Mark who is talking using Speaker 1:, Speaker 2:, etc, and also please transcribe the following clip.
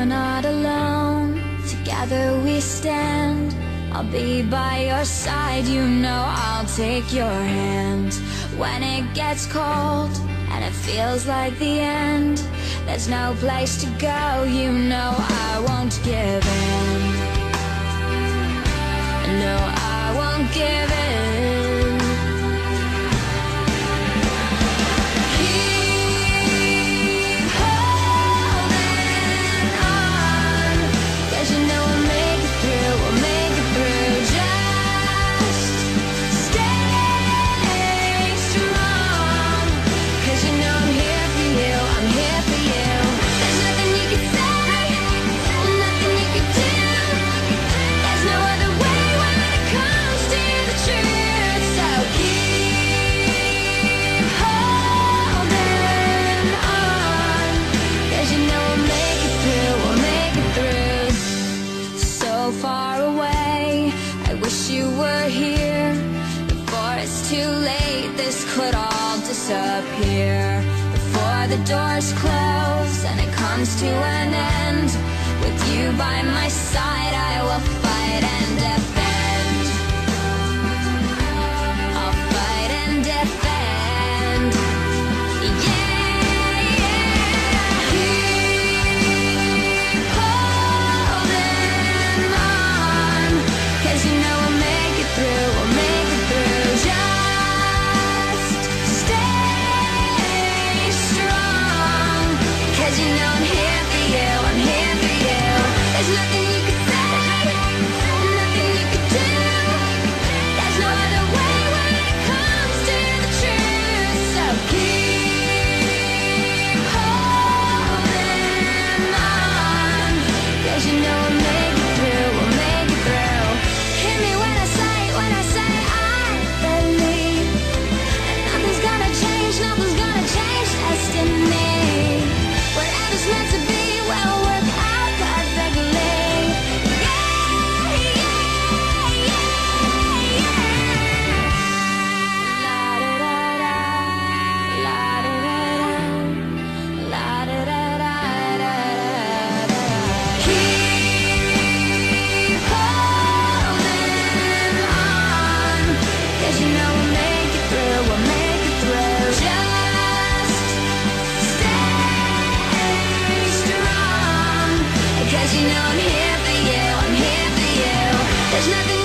Speaker 1: You're not alone, together we stand. I'll be by your side, you know I'll take your hand. When it gets cold and it feels like the end, there's no place to go, you know I won't give in. No, I won't give in. Far away, I wish you were here. Before it's too late, this could all disappear. Before the doors close and it comes to an end, with you by my side, I will fight and defend. I'll fight and defend. Yeah. You know I'm here for you, I'm here for you. There's nothing